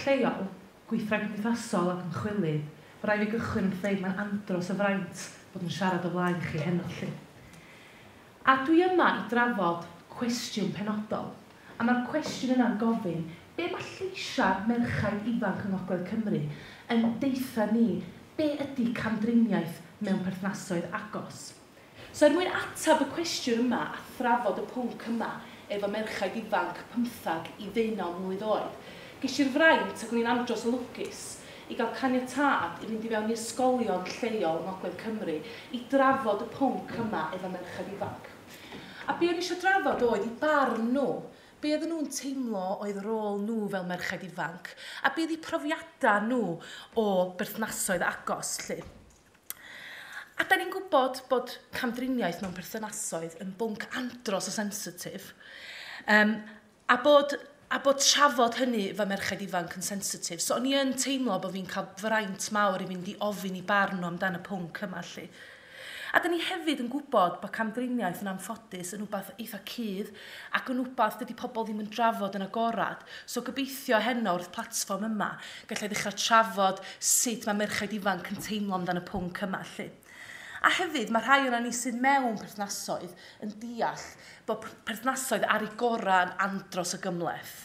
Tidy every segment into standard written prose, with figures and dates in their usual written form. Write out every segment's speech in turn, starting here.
lleol, gweithred perthnasol ac ymchwilydd, rai fi gychwyn yn dweud mae'n andros o fraint bod yn siarad o flaen chi heno chi. A dwi yma i drafod cwestiwn penodol, a mae'r cwestiwn yna'n gofyn be mae lleisiau merchaid ifanc yng Ngogledd Cymru yn deitha ni be ydy camdriniaeth mewn perthnasoedd agos. So er mwyn atab y cwestiwn yma a thrafod y pwnc yma efo merchaid ifanc 15 i 19 mlwydd oed, ges i'r fraint ac o'n i'n andros o lwcus i gael caniatâd i fynd i fewn i ysgolion lleol yng Ngogledd Cymru i drafod y pwnc yma efo merchaid ifanc. A be o'n i eisiau drafod oedd i barn nhw, be oedden nhw'n teimlo oedd rôl nhw fel merchaid ifanc, a be oedd eu profiadau nhw o berthnasoedd agos, lle. A da ni'n gwybod bod camdriniaeth mewn perthnasoedd yn bwnc andros o sensitif, a bod trafod hynny fe merchaid ifanc yn sensitif. So o'n i yn teimlo bod fi'n cael fraint mawr i fynd i ofyn i barn nhw amdano y pwnc yma, lle. A da ni hefyd yn gwybod bod camdriniaeth yn anffodus yn wbath eitha cudd ac yn wbath dydy pobl ddim yn drafod yn agorad. So gobeithio heno wrth platfform yma gallai ddechrau trafod sut mae merchaid ifanc yn teimlo amdano y pwnc yma, lle. A hefyd, mae rhai yna ni sydd mewn perthnasoedd yn deall bod perthnasoedd ar ei gorau yn andros o gymleth.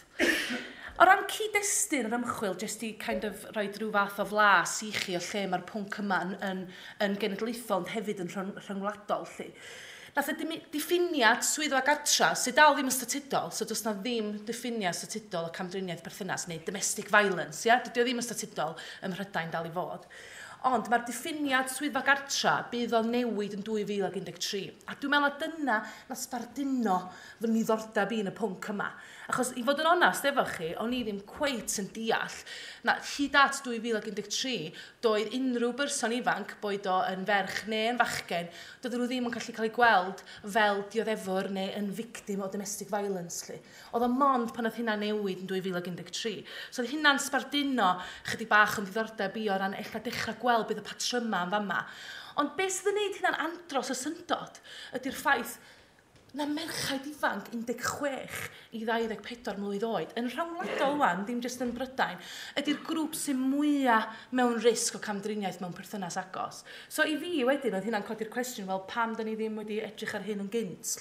O ran cyd-destun yr ymchwil, jyst i rhoi rhyw fath o flas i chi o lle mae'r pwnc yma yn genedlaethol, ond hefyd yn rhyngwladol. Nath y diffiniad swyddfa gartra, sydd dal ddim yn statudol, so does na ddim diffiniad statudol o camdriniaeth perthynas neu domestic violence, dydy o ddim yn statudol ym Mhrydain dal i fod. Ond mae'r diffiniad swyddfa gartra bydd o newid yn 2013. A dwi'n meddwl dyna na sbarduno fy niddordeb i yn y pwnc yma. Achos i fod yn onast efo chi, o'n i ddim cweit yn deall na hyd at 2013 doedd unrhyw berson ifanc, boed o yn ferch neu yn fachgen, doedden nhw ddim yn gallu cael ei gweld fel dioddefwr neu yn victim o domestic violence. Oedd o mond pan oedd hynna newid yn 2013. So oedd hynna'n sbarduno chydig bach yn ddiddordeb i o ran eich dechrau gweld bydd y patryma yn fama. Ond beth sydd yn gwneud hynna'n andros o syndod ydy'r ffaith na merchaid ifanc 16 i 24 mlwydd oed yn rhyngwladol wan, dim jyst yn Brydain, ydy'r grŵp sy'n mwyaf mewn risg o camdriniaeth mewn perthynas agos. So i fi wedyn oedd hynna'n codi'r cwestiwn fel pam da ni ddim wedi edrych ar hyn yn gynt.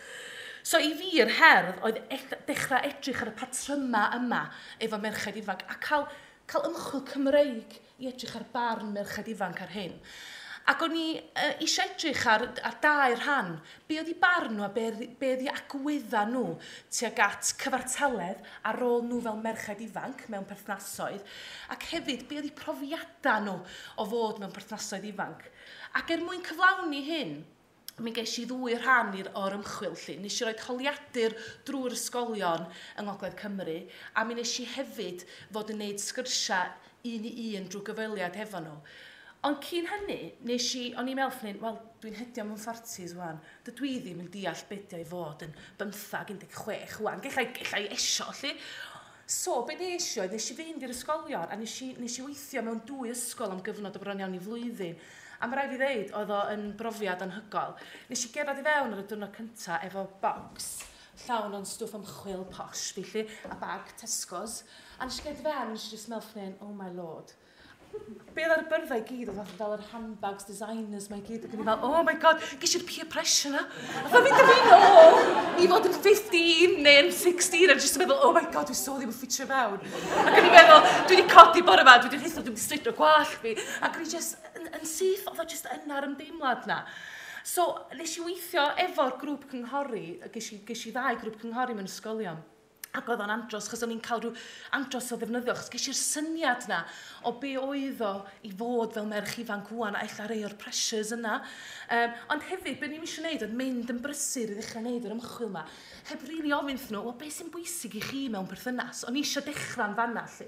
So i fi'r herdd oedd dechrau edrych ar y patryma yma efo merchaid ifanc a cael ymchwil Cymreig i edrych ar barn merchaid ifanc ar hyn. Ac o'n i eisiau edrych ar dau rhan, be oedd i barn nhw a be oedd i agwydda nhw tuag at cyfartaledd ar ôl nhw fel merchaid ifanc mewn perthnasoedd, ac hefyd be oedd i profiadau nhw o fod mewn perthnasoedd ifanc. Ac mwyn cyflawni hyn, mi ges i 2 rhan o'r ymchwil. Nes i roi holiadur drwy'r ysgolion yng Ngogledd Cymru, a mi nes i hefyd fod yn gwneud sgyrsiau 1 i 1 drwy gyfweliad hefo nhw. Ond cyn hynny, o'n i'n meddwl, wel, dwi'n hedio mewn 40s wan, dydw i ddim yn deall beth i fod yn 15, 16 wan, gallai esio, lle. So, be nes i oedd, nes i fynd i'r ysgolion, a nes i weithio mewn 2 ysgol am gyfnod o bron iawn i flwyddyn. A mae rhaid i ddeud, oedd o yn brofiad anhygol. Nes i gerdded i fewn ar y diwrnod cyntaf efo bocs llawn o'n stwff ymchwil posh, felly, a bag Tesco's. A nes i gerdded i fewn, nes i just meddwl, oh my lord. Be oedd ar y byrddau i gyd, oedd fel yr handbags designers mae i gyd, ac o'n i fel, oh my god, ges i'r peer pressure na. A fa fi'n dyfyn, i fod yn 15 neu yn 16, a jyst yn meddwl, oh my god, dwi so ddim yn ffitio fewn. Ac o'n i'n meddwl, dwi wedi codi bore yma, dwi wedi rhithio, dwi wedi streetio gwallt fi. Ac o'n i jyst yn syth, oedd o jyst yna'r ymdeimlad na. So, nes i weithio efo'r grŵp cynghori, ges i 2 grŵp cynghori mewn ysgolion. Ac oedd o'n andros, chos o'n i'n cael rhyw andros o ddefnyddio, chos ges i'r syniad na o be oedd o i fod fel merch ifanc wan, a eich rei o'r pressures yna. Ond hefyd, be ni'n eisiau gwneud oedd mynd yn brysur i ddechrau gwneud yr ymchwil yma. Heb rili ofyn nhw, wel, beth sy'n bwysig i chi mewn perthynas? O'n i eisiau dechrau'n fanna, lle.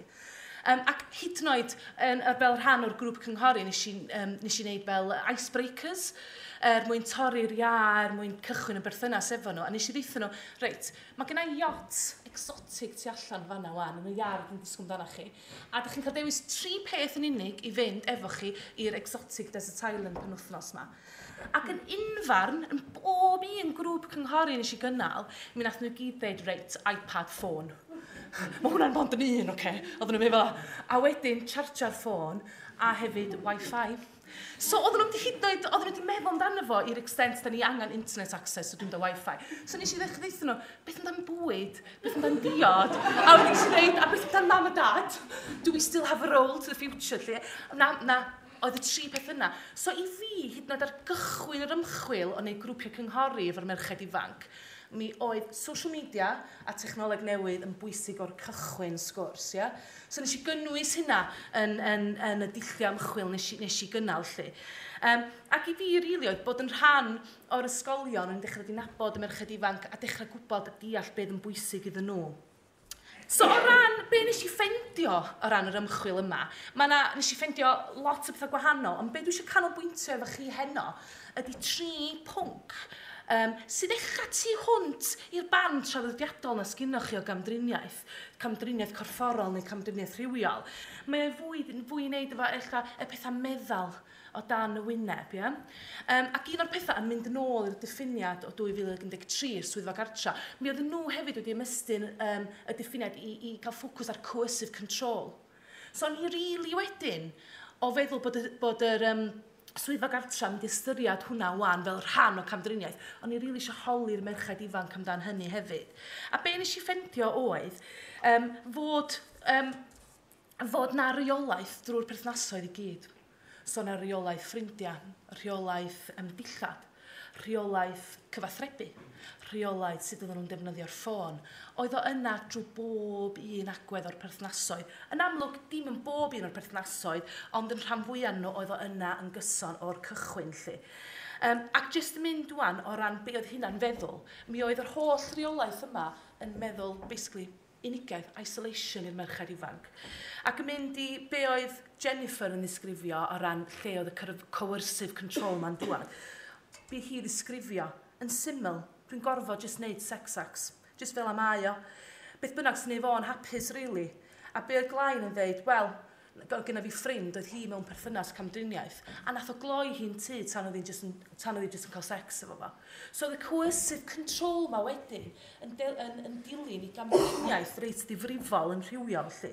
Ac hyd yn oed, fel rhan o'r grŵp cynghori, nes i wneud fel icebreakers, mwyn torri'r iar, mwyn cychwyn y berthynas efo nhw. A nes i ddeithio nhw, reit, mae gen i yacht exotic tu allan fanna wan, yn y iard yn disgwyl amdana chi. A ydych chi'n cael dewis 3 peth yn unig i fynd efo chi i'r exotic desert island penwythnos yma. Ac yn unfarn, yn bob un grŵp cynghori nes i gynnal, mi nath nhw gyd dweud, reit, iPad ffôn. mae hwnna'n bond yn un, oce? Oedden nhw'n meddwl fel, a wedyn charger ffôn a hefyd Wi-Fi. So oedden nhw'n wedi meddwl amdano fo i'r extent da ni angen internet access o dwi'n da Wi-Fi. So nes i ddechrau ddeithio nhw, beth amdan bwyd, beth amdan diod, a wedyn nes i dweud, a beth amdan mam a dad, do we still have a role to the future, lle? Na, oedd y 3 peth yna. So i fi, hyd yn oed ar gychwyn yr ymchwil o wneud grwpiau cynghori efo'r merched ifanc, mi oedd social media a technoleg newydd yn bwysig o'r cychwyn sgwrs, ia? So nes i gynnwys hynna yn y dulliau ymchwil nes i gynnal, lle. Ac i fi, rili, oedd bod yn rhan o'r ysgolion yn dechrau di nabod y merched ifanc a dechrau gwybod a deall beth yn bwysig iddyn nhw. So o ran, be nes i ffendio o ran yr ymchwil yma, nes i ffendio lot o bethau gwahanol, ond be dwi eisiau canolbwyntio efo chi heno ydy 3 pwnc sydd dechrau tu hwnt i'r band traddodiadol na sgynnoch chi o gamdriniaeth, camdriniaeth corfforol neu camdriniaeth rhywiol. Mae fwy i wneud efo y pethau meddal o dan y wyneb, ia? Ac un o'r pethau yn mynd yn ôl i'r diffiniad o 2013, swyddfa gartra, mi oedd nhw hefyd wedi ymestyn y diffiniad i cael ffocws ar coercive control. So ni rili wedyn o feddwl bod yr swyddfa gartra mynd i ystyried hwnna wan fel rhan o camdriniaeth, ond ni rili eisiau holi'r merched ifanc amdan hynny hefyd. A be nes i ffendio oedd fod na reolaeth drwy'r perthnasoedd i gyd. So na reolaeth ffrindiau, reolaeth dillad, reolaeth cyfathrebu, reolaeth sydd oedden nhw'n defnyddio'r ffôn. Oedd o yna drwy bob un agwedd o'r perthnasoedd. Yn amlwg, dim yn bob un o'r perthnasoedd, ond yn rhan fwyaf nhw oedd o yna yn gyson o'r cychwyn, lle. Ac jyst yn mynd dwan o ran be oedd hynna'n feddwl, mi oedd yr holl reolaeth yma yn meddwl, basically, unigedd, isolation i'r merched ifanc. Ac yn mynd i be oedd Jennifer yn ddisgrifio o ran lle oedd y coercive control ma'n dŵad. Be hi ddisgrifio yn syml, dwi'n gorfod jyst wneud sex acts, jyst fel am ai o. Beth bynnag sy'n ei fo'n hapus, really. A be oedd Glain yn dweud, wel, gyda fi ffrind oedd hi mewn perthynas camdriniaeth, a nath o gloi hi'n tŷ tan oedd hi jyst yn cael sex efo fo. So the coercive control ma wedyn yn dilyn i gamdriniaeth reit ddifrifol yn rhywiol, lle.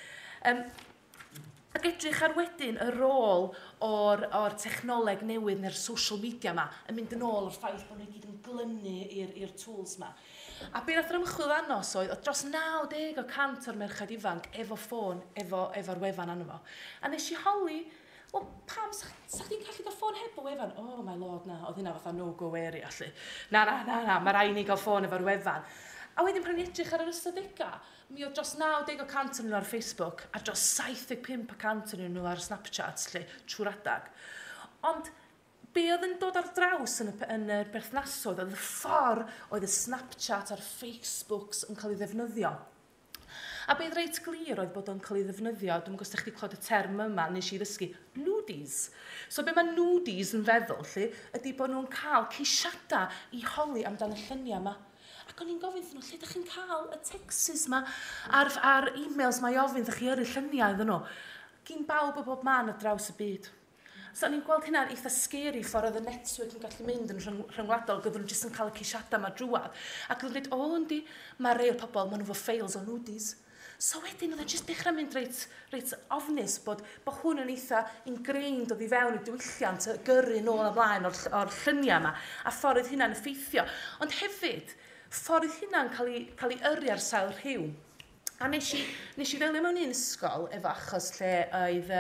Ac edrych ar wedyn y rôl o'r technoleg newydd neu'r social media ma yn mynd yn ôl o'r ffaith bod nhw gyd yn glynu i'r tools ma. A be nath yr ymchwil anos oedd dros 90% o'r merched ifanc efo ffôn, efo'r wefan anno fo. A nes i holi, wel, pam, sa'ch chi'n gallu gael ffôn heb o wefan? Oh my lord, na, oedd hynna fatha no-go area, allu. Na, mae rai ni gael ffôn efo'r wefan. A wedyn pryn edrych ar yr ystadegau, mi oedd dros 90% yn nhw ar Facebook a dros 75% yn nhw ar Snapchat, lle, trwy'r adag. Ond be oedd yn dod ar draws yn y berthnasoedd oedd y ffordd oedd y Snapchat a'r Facebooks yn cael ei ddefnyddio. A be oedd reit glir oedd bod o'n cael ei ddefnyddio, dwi'n gwybod chdi clod y term yma, nes i ddysgu, nudies. So be mae nudies yn feddwl, lle, ydy bod nhw'n cael ceisiadau i holi amdano y lluniau yma. Ac o'n i'n gofyn nhw, lle ydych chi'n cael y texts yma a'r e-mails mae i ofyn ydych chi yrru lluniau iddyn nhw. Gyn bawb o bob man o draws y byd. So o'n i'n gweld hynna'n eitha scary ffordd oedd y network yn gallu mynd yn rhyngwladol, gyda nhw jyst yn cael y ceisiadau yma drwad. Ac oedd nhw'n dweud, yndi, mae rei o'r pobl, maen nhw fo fails o nudies. So wedyn oedd e jyst dechrau mynd reit ofnus bod hwn yn eitha ingrained oedd i fewn i diwylliant y gyrru nôl a blaen o'r lluniau yma, a ffordd hynna'n effeithio. Ond hefyd, ffordd hynna'n cael ei yrru ar sail rhyw. A nes i ddelio mewn un ysgol efo achos lle oedd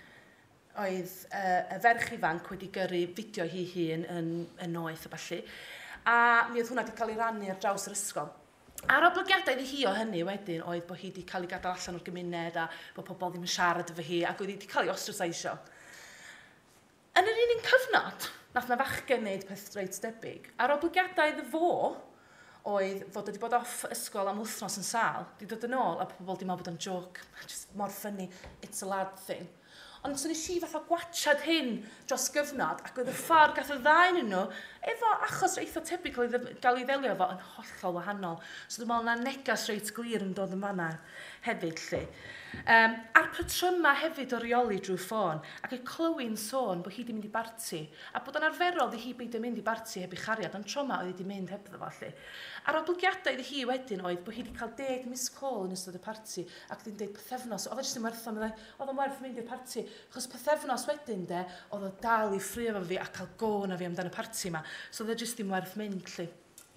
y ferch ifanc wedi gyrru fideo hi hun yn oeth o falle. A mi oedd hwnna wedi cael ei rannu ar draws yr ysgol. A'r oblygiadau iddi hi o hynny wedyn oedd bod hi wedi cael ei gadael allan o'r gymuned a bod pobl ddim yn siarad efo hi ac oedd hi wedi cael ei ostracisio. Yn yr un cyfnod, nath na fachgen wneud peth reit debyg. A'r oblygiadau iddo fo oedd fod wedi bod off ysgol am wythnos yn sâl, wedi dod yn ôl a pobl ddim yn bod yn joke, just more funny, it's a lad thing. Ond so nes i fatha gwachad hyn dros gyfnod ac oedd y ffordd gath y ddau yn nhw efo achos eitha tebyg gael ei ddelio efo yn hollol wahanol. So dwi'n meddwl na negas reit glir yn dod yn fanna hefyd lle. A'r patryma hefyd o reoli drwy ffôn, ac y clywyn sôn bod hi wedi mynd i barti, a bod yn arferol di hi beidio mynd i barti heb ei chariad, ond tro yma oedd wedi mynd heb ddefo lle. A'r oblygiadau iddi hi wedyn oedd bod hi wedi cael 10 miss call yn ystod y parti, ac wedi'n dweud pethefnos, oedd jyst yn werth o'n meddwl, oedd o'n werth mynd i'r parti, achos pethefnos wedyn de, oedd o dal i ffrio efo fi a cael gôn a fi amdano y parti yma, so oedd o jyst yn werth mynd lle.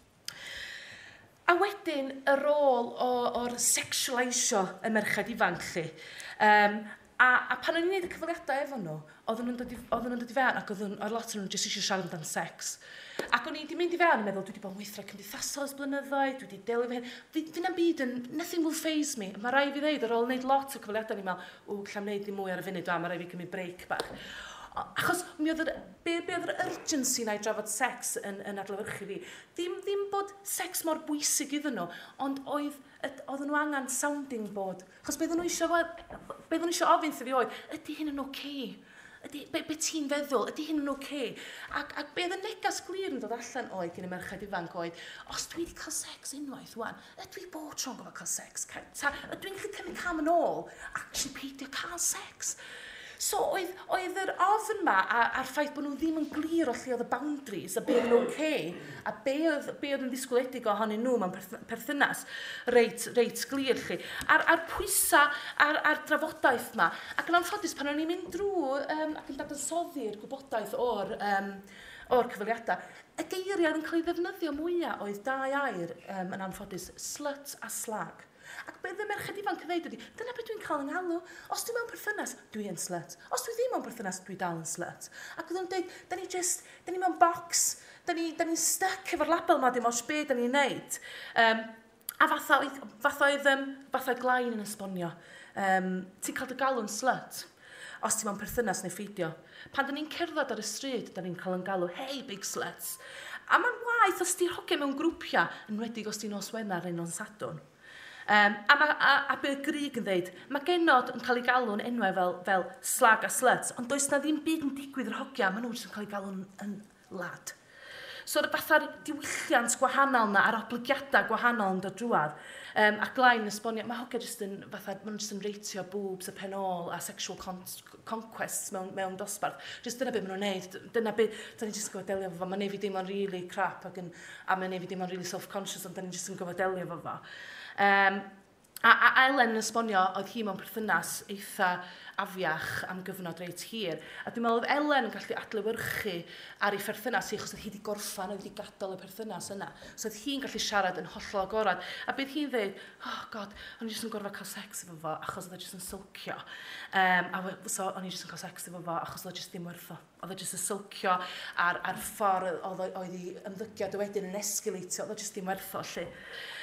A wedyn, y rôl o'r sexualisio y merched ifanc lle. A pan o'n i'n gwneud y cyfweliadau efo nhw, oedden nhw'n dod i fewn ac oedd lot o'n nhw jyst eisiau siarad amdan sex. Ac o'n i wedi mynd i fewn yn meddwl, dwi wedi bod yn weithio cymdeithasol ys blynyddoedd, dwi wedi delio fe hyn. Fy'n am byd yn, nothing will faze me. Mae rai fi ddeud, ar ôl wneud lot o cyfweliadau, ni'n meddwl, lla wneud ddim mwy ar y funud, mae rai fi cymryd break bach. Achos be oedd yr urgency na i drafod sex yn adlewyrchu fi. Ddim bod sex mor bwysig iddyn nhw, ond oedden nhw angen sounding board. Achos be oedden nhw eisiau ofyn thi fi oedd, ydy hyn yn oce? Be ti'n feddwl, ydy hyn yn oce? Ac be oedd y negas glir yn dod allan oedd gen y merched ifanc oedd, os dwi wedi cael sex unwaith wan, ydw i bod tro'n gofod cael sex? Ydw i'n gallu cymryd cam yn ôl, actually peidio cael sex? So, oedd yr ofn yma a'r ffaith bod nhw ddim yn glir o lle oedd y boundaries a be oedd yn oce, a be oedd yn ddisgwledig ohonyn nhw mewn perthynas reit glir lle. A'r pwysa a'r drafodaeth yma, ac yn anffodus pan o'n i'n mynd drwy ac yn dadansoddi'r gwybodaeth o'r cyfweliadau, y geiriad yn cael ei ddefnyddio mwyaf oedd 2 air yn anffodus, slut a slag. Ac beth y merched ifanc yn dweud ydy, dyna beth dwi'n cael yng nghalw. Os dwi mewn perthynas, dwi yn slut. Os dwi ddim mewn perthynas, dwi dal yn slut. Ac oedd yn dweud, da ni mewn box, da ni'n stuck efo'r label yma dim os be da ni'n neud. A fatha oedd glain yn esbonio. Ti'n cael dy galw'n slut os ti'n mewn perthynas neu ffeidio. Pan da ni'n cerdded ar y stryd, da ni'n cael yn galw, hey, big sluts. A mae'n waith os ti'n hogen mewn grwpiau, yn wedig os ti'n nos Wener neu nos Sadwrn. A be Grig yn dweud, mae genod yn cael ei galw'n enwau fel slag a slut, ond does na ddim byd yn digwydd yr hogia, maen nhw'n cael ei galw'n yn lad. So fatha'r diwylliant gwahanol na, a'r oblygiadau gwahanol yn dod drwad, a glain yn esbonio, mae hogia jyst yn, maen nhw'n reitio boobs y penol a sexual conquests mewn dosbarth. Jyst dyna beth maen nhw'n neud, dyna beth, da ni'n jyst yn gofod delio efo fo, mae'n neud fi dim ond really crap, a mae'n neud fi dim ond really self-conscious, ond da ni'n jyst yn gofod delio efo fo. A Elen yn esbonio oedd hi mewn perthynas eitha afiach am gyfnod reit hir. A dwi'n meddwl oedd Elen yn gallu adlewyrchu ar ei perthynas hi, achos oedd hi wedi gorffan, oedd hi wedi gadael y perthynas yna. So oedd hi'n gallu siarad yn hollol agorad. A bydd hi'n dweud, oh god, o'n i jyst yn gorfod cael sex efo fo, achos oedd e jyst yn sylcio. So o'n i jyst yn cael sex efo fo, achos oedd e jyst ddim werth o. Oedd e jyst yn sylcio ar ffordd oedd ei ymddygiad wedyn yn esgaleitio, oedd e jyst ddim werth o lle.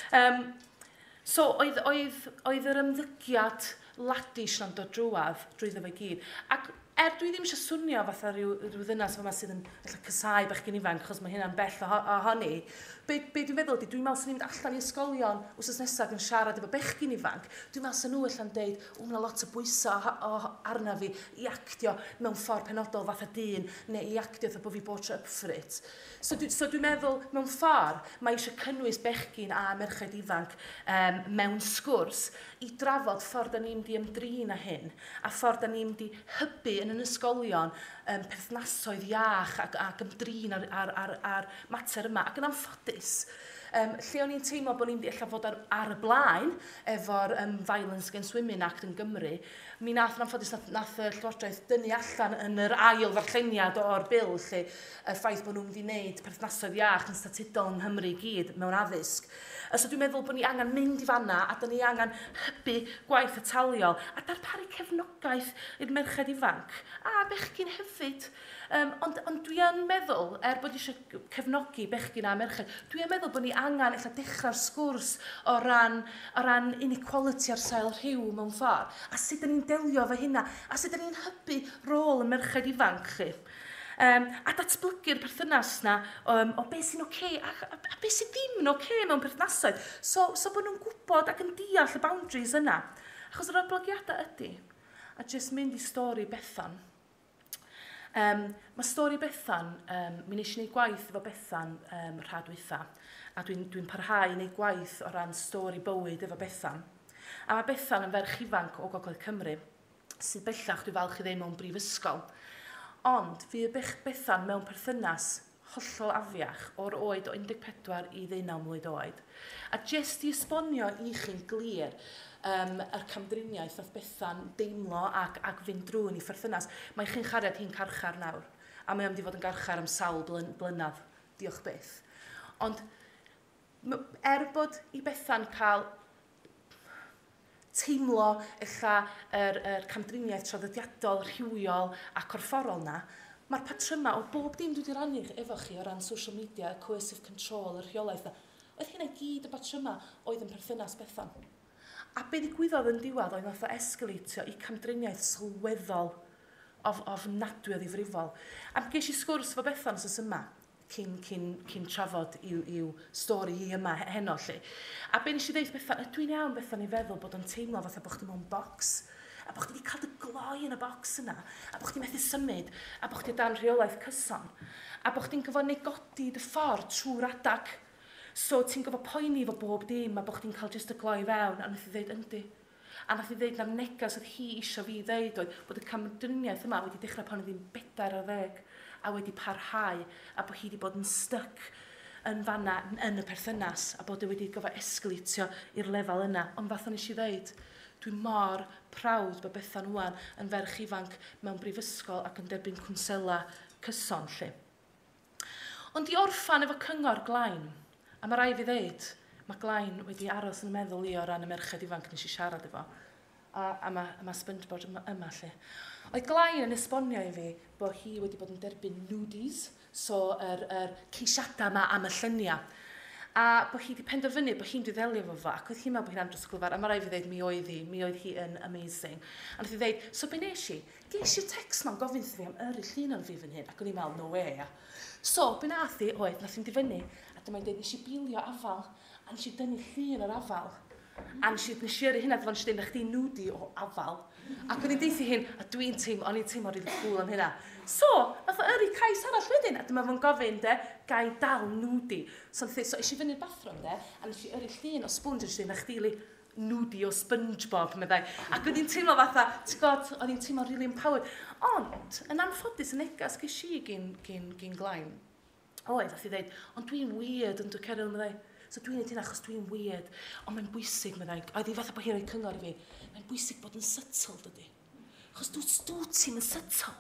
So, oedd yr ymddygiad ladish na'n dod drwyddo fe gyd. Ac dwi ddim eisiau swnio fatha rhyw ddynas yma sydd yn cysau bechgyn ifanc, achos mae hynna'n bell ohoni. Be dwi'n meddwl ydy, dwi'n meddwl sy'n mynd allan i ysgolion wrth nesaf yn siarad efo bechgyn ifanc, dwi'n meddwl sy'n nhw allan deud, mae'n lot o bwysau arna fi i actio mewn ffordd penodol fatha dyn, neu i actio fatha bod fi bod up for it. So dwi'n meddwl, mewn ffordd, mae eisiau cynnwys bechgyn a merched ifanc mewn sgwrs i drafod ffordd da ni'n di ymdrin â hyn, a ffordd da ni'n di hybu yn yn ysgolion perthnasoedd iach ac ymdrin ar mater yma. Ac yn anffodus, lle o'n i'n teimlo bod ni'n di fod ar y blaen efo'r Violence Against Women Act yn Gymru, mi nath y Llywodraeth dynnu allan yn yr ail ddarlleniad o'r bil, lle y ffaith bod nhw'n wedi gwneud perthnasoedd iach yn statudol yng Nghymru i gyd mewn addysg. So dwi'n meddwl bod ni angen mynd i fanna a da ni angen hybu gwaith ataliol a darparu cefnogaeth i'r merched ifanc a bechgyn hefyd. Ond dwi yn meddwl, bod eisiau cefnogi bechgyn a merched, dwi yn meddwl bod ni angen eich dechrau'r sgwrs o ran inequality ar sail rhyw mewn ffordd, a sut ydyn ni'n delio efo hynna, a sut ydyn ni'n hybu rôl y merched ifanc chi. A datblygu'r perthynas na o beth sy'n oce a beth sy'n ddim yn oce mewn perthynasoedd. So bod nhw'n gwybod ac yn deall y boundaries yna. Achos yr oblygiadau ydy, a jyst mynd i stori Bethan. Mae stori Bethan, mi nes i wneud gwaith efo Bethan rhadwytha, a dwi'n parhau i wneud gwaith o ran stori bywyd efo Bethan. A mae Bethan yn ferch ifanc o Gogledd Cymru, sydd bellach dwi'n falch i ddweud mewn brifysgol. Ond fi Bethan mewn perthynas hollol afiach o'r oed o 14 i 19 mlwydd oed. A jyst i esbonio i chi'n glir yr camdriniaeth oedd Bethan deimlo ac fynd drwy'n i perthynas, mae chi'n chariad hi'n carchar nawr. A mae o'n di fod yn garchar am sawl blynedd. Diolch byth. Ond bod i Bethan cael teimlo yr camdriniaeth traddodiadol, rhywiol a corfforol na, mae'r patryma o bob dim dwi wedi rannu efo chi o ran social media, coercive control, yr rheolaeth, oedd hynna gyd y patryma oedd yn perthynas Bethan. A be ddigwyddodd yn diwedd oedd nath o esgalatio i camdriniaeth sylweddol ofnadwy o ddifrifol. A ges i sgwrs fo Bethan os yma, cyn trafod i'w stori hi yma heno lle. A be nes i ddeud Bethan, dwi'n iawn Bethan i feddwl bod o'n teimlo fatha bod chdi mewn bocs, a bod chdi wedi cael dy gloi yn y bocs yna, a bod chdi methu symud, a bod chdi dan rheolaeth cyson, a bod chdi'n gyfo negodi dy ffordd trwy'r adag. So ti'n gyfo poeni fo bob dim, a bod chdi'n cael jyst y gloi fewn, a nath i ddeud yndi. A nath i ddeud na'r negas oedd hi isio fi ddeud oedd bod y camdriniaeth yma wedi dechrau pan oedd hi'n 40 a wedi parhau, a bod hi wedi bod yn styc yn fanna yn y perthynas, a bod hi wedi gyfo esgalatio i'r lefel yna. Ond fath o'n nes i ddeud, dwi'n mor prawd bod Bethan wan yn ferch ifanc mewn brifysgol ac yn derbyn cwnsela cyson lle. Ond i orffan efo cyngor Glain, a mae rai fi ddeud, mae Glain wedi aros yn meddwl i o ran y merched ifanc nes i siarad efo, a mae Spongebob yma lle. Oedd Glain yn esbonio i fi bod hi wedi bod yn derbyn nudies, so yr ceisiadau yma am y lluniau. A bod hi wedi penderfynu bod hi'n ddelio efo fo, ac oedd hi'n meddwl bod hi'n androsglifar, a mae rai fi ddeud mi oedd hi yn amazing. A nath i ddeud, so be nes i? Ges i'r text ma'n gofyn fi am yr llun o'n fi fan hyn, ac o'n i'n meddwl, no way. So, be nath i oedd, nath i'n difynnu, a dyma'n dweud, nes i bilio afal, a nes i dynnu llun yr afal. A nes i yrru hynna, fel nes i dweud, na chdi nudi o afal. Ac o'n i'n deithi hyn, a o'n i'n teimlo rili cool am hynna. So, nath o yrru cais arall wedyn, a dyma fo'n gofyn, gai dal nudi. So, eisiau fyny'r bathroom, a nes i yrru llun o sponge, a nes i dweud, na chdi nudi o Spongebob, meddai. Ac o'n i'n teimlo fatha, ti'n god, o'n i'n teimlo really empowered. Ond, yn anffodus yn negas ges i gyn Glain, oedd, nath i ddeud, ond dwi'n weird yn dwi'n Ceryl, meddai. So dwi'n neud hynna achos dwi'n weird, ond mae'n bwysig, meddai, oedd hi fatha bod hi'n rhoi cyngor i fi, mae'n bwysig bod yn subtle, dydy. Achos ti'n yn subtle.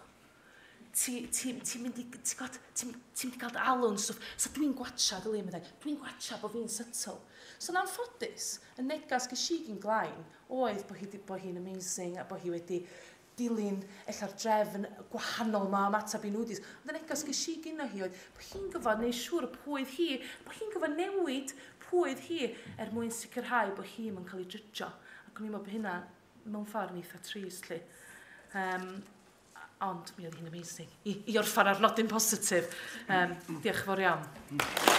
Ti'n mynd i gael dy alwn, so dwi'n gwatcha, dyli, meddai, dwi'n gwatcha bod fi'n subtle. So yn anffodus, y negas ges i gyn Glain, oedd bod hi'n amazing, a bod hi wedi dilyn ella'r drefn gwahanol ma am atab i nudis. Ond y negas ges i gyda hi oedd bod hi'n gyfod neu siŵr y pwydd hi, bod hi'n gyfod newid pwydd hi mwyn sicrhau bod hi yn cael ei jydjo. Ac o'n i'n meddwl bod hynna mewn ffordd yn eitha trist lle. Ond mi oedd hi'n amazing. I orffan ar nodyn positif. Diolch yn fawr iawn.